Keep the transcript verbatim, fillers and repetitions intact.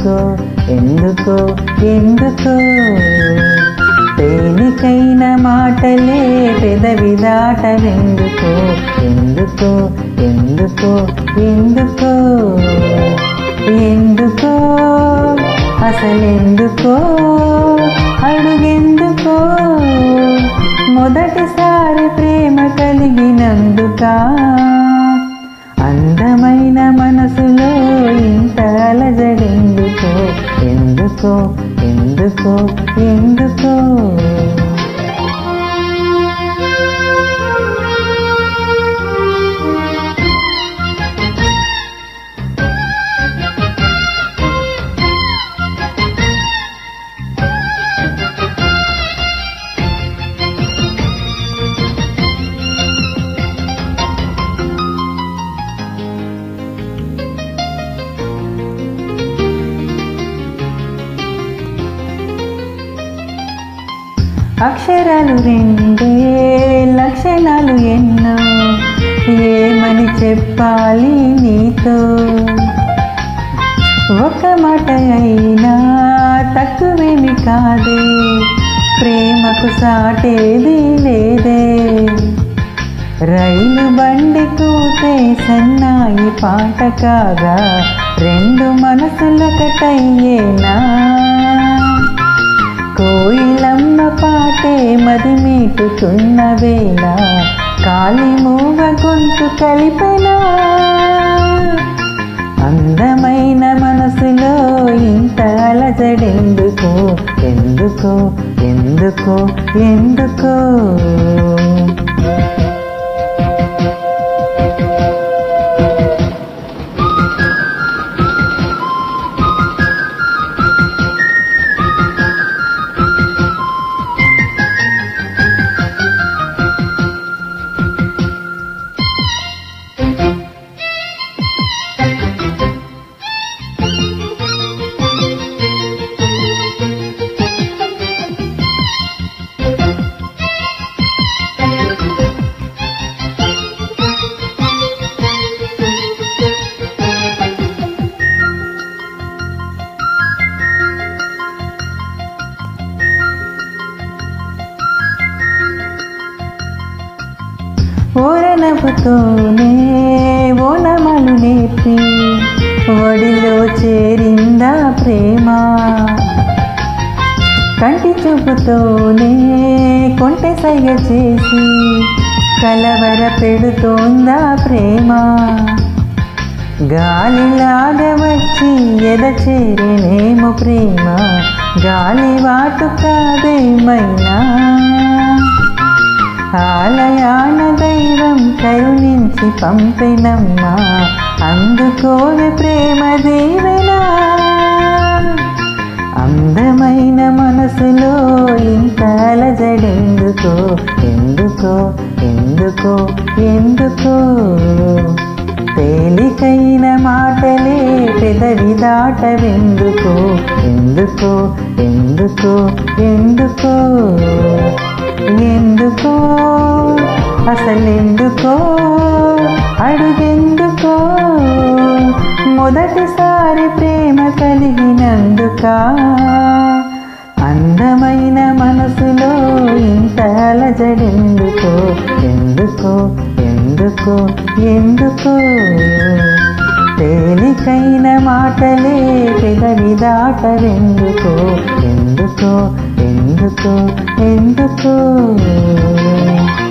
ఎందుకో ఎందుకో ఎందుకో తేలికైన మాటలే పెదవి దాటవెందుకో ఎందుకో ఎందుకో ఎందుకో ఎందుకో అసలెందుకో అడుగెందుకో మొదటిసారి ప్రేమ కలిగినందుక అందమైన మనసులో ఇంత అలజడెందుకో ఎందుకో ఎందుకో ఎందుకో అక్షరాలు రెండే లక్షణాలు ఎన్నో ఏమని చెప్పాలి నీతో ఒక మాట అయినా తక్కువేమి కాదే ప్రేమకు సాటేది లేదే రైలు బండి కూతే సన్నాయి పాట కాగా రెండు మనసులొకటయ్యేనా కోయిలమ్మ పాటే మది మీటుతున్న వేళ కాలి మూగ గొంతు కలిపెనా అందమైన మనసులో ఇంత అలజడెందుకో ఎందుకో ఎందుకో ఎందుకో ఓరనపుతోనే ఓనమలు నేర్పి ఒడిలో చేరిందా ప్రేమ కంటి చూపుతోనే కొంటె సైగ చేసి కలవర పెడుతోందా ప్రేమ గాలిలాగా వచ్చి ఎద చేరినేమో ప్రేమ గాలివాటు కాదేమైనా ఆలయాన దైవం కరుణించి పంపినమ్మా అందుకోని ప్రేమ దీవెనా అందమైన మనసులో ఇంత అలజడెందుకో ఎందుకో ఎందుకో ఎందుకో తేలికైన మాటలే పెదవి దాటవెందుకో ఎందుకో ఎందుకో ఎందుకో ఎందుకో అసలెందుకో అడుగెందుకో మొదటిసారి ప్రేమ కలిగినందుక అందమైన మనసులో ఇంత అలజడెందుకో ఎందుకో ఎందుకో ఎందుకో తేలికైన మాటలే పెదవి దాటవెందుకో ఎందుకో ఎందుకో ఎందుకో